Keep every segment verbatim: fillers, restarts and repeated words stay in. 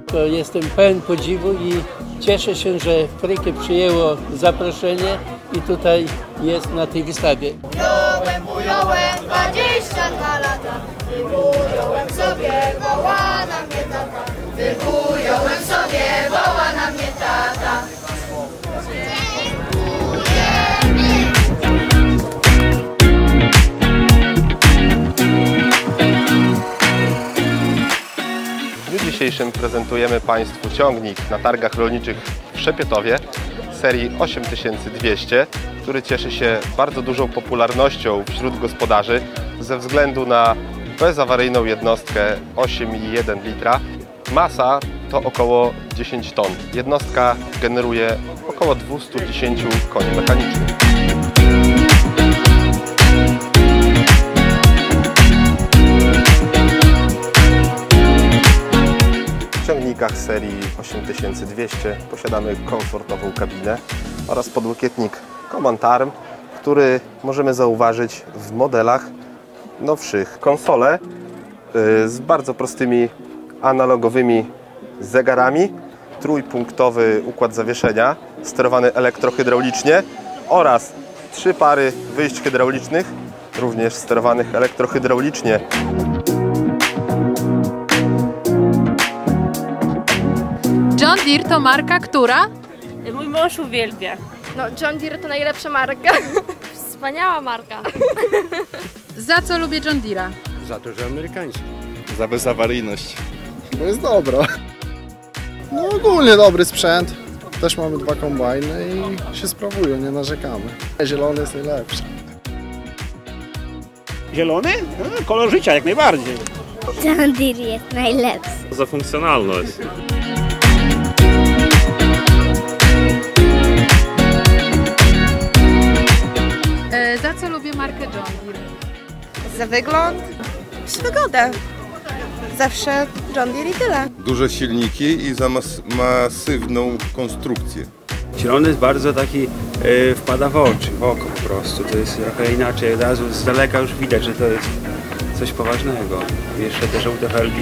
to jestem pełen podziwu i cieszę się, że Fricke przyjęło zaproszenie i tutaj jest na tej wystawie. Bująłem, bująłem dwadzieścia dwa lata, wybująłem sobie, woła na mnie tata, wybująłem sobie, woła na mnie tata. W dniu dzisiejszym prezentujemy Państwu ciągnik na targach rolniczych w Szepietowie serii osiem tysięcy dwieście, który cieszy się bardzo dużą popularnością wśród gospodarzy ze względu na bezawaryjną jednostkę osiem i jeden litra. Masa to około dziesięć ton. Jednostka generuje około dwieście dziesięć koni mechanicznych. W ciągnikach serii osiem tysięcy dwieście posiadamy komfortową kabinę oraz podłokietnik Command Arm, który możemy zauważyć w modelach nowszych. Konsole z bardzo prostymi analogowymi zegarami, trójpunktowy układ zawieszenia sterowany elektrohydraulicznie oraz trzy pary wyjść hydraulicznych, również sterowanych elektrohydraulicznie. John Deere to marka, która? Mój mąż uwielbia. No, John Deere to najlepsza marka. Wspaniała marka. Za co lubię John Deere'a? Za to, że amerykański. Za bezawaryjność. Bo jest dobra. No ogólnie dobry sprzęt. Też mamy dwa kombajny i się sprawują, nie narzekamy. Zielony jest najlepszy. Zielony? No, kolor życia jak najbardziej. John Deere jest najlepszy. Za funkcjonalność. E, za co lubię markę John Deere? Za wygląd, wygodę. Zawsze John Deere i tyle. Duże silniki i za mas masywną konstrukcję. Zielony jest bardzo taki, yy, wpada w oczy, w oko po prostu. To jest trochę inaczej, od razu z daleka już widać, że to jest coś poważnego. Jeszcze te żółte felgi.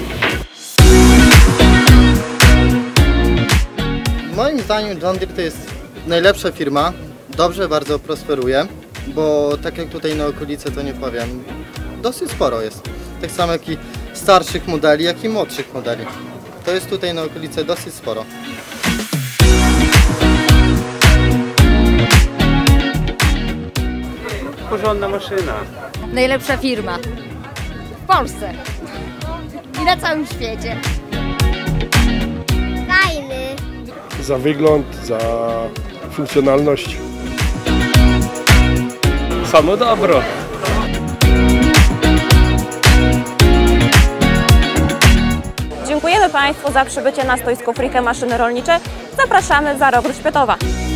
Moim zdaniem John Deere to jest najlepsza firma. Dobrze bardzo prosperuje, bo tak jak tutaj na okolicy, to nie powiem, dosyć sporo jest. Tak samo jak i starszych modeli, jak i młodszych modeli. To jest tutaj na okolicy dosyć sporo. Porządna maszyna. Najlepsza firma w Polsce i na całym świecie. Fajny. Za wygląd, za funkcjonalność. Samo dobro. Dziękujemy Państwu za przybycie na stoisko Fricke Maszyny Rolnicze. Zapraszamy za rok do Szepietowa.